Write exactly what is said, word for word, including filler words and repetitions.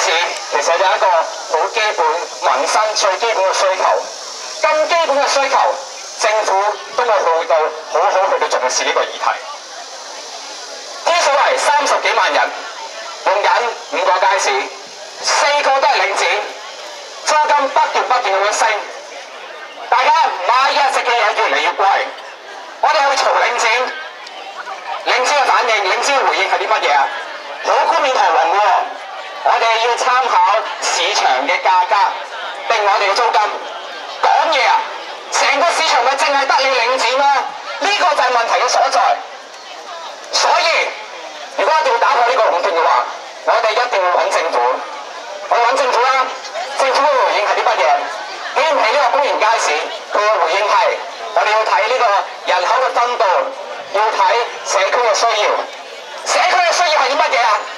市其實就係一個好基本民生最基本嘅需求，咁基本嘅需求，政府都冇去到好好去到重視呢個議題。天水圍三十幾萬人用緊五個街市，四個都係領展，租金不斷不斷咁樣升，大家買嘢食嘅嘢越嚟越貴，我哋去嘈領展，領展嘅反應，領展嘅回應係啲乜嘢啊？好冠冕堂皇喎！我哋要參考市場嘅價格定我哋嘅租金。講嘢啊！成個市場咪淨係得你領展啦？呢個就係問題嘅所在。所以，如果一定要打破呢個壟斷嘅話，我哋一定要揾政府。我揾政府啦，政府嘅回應係啲乜嘢？起唔起呢個公營街市？佢嘅回應係我哋要睇呢個人口嘅分佈，要睇社區嘅需要。社區嘅需要係啲乜嘢啊？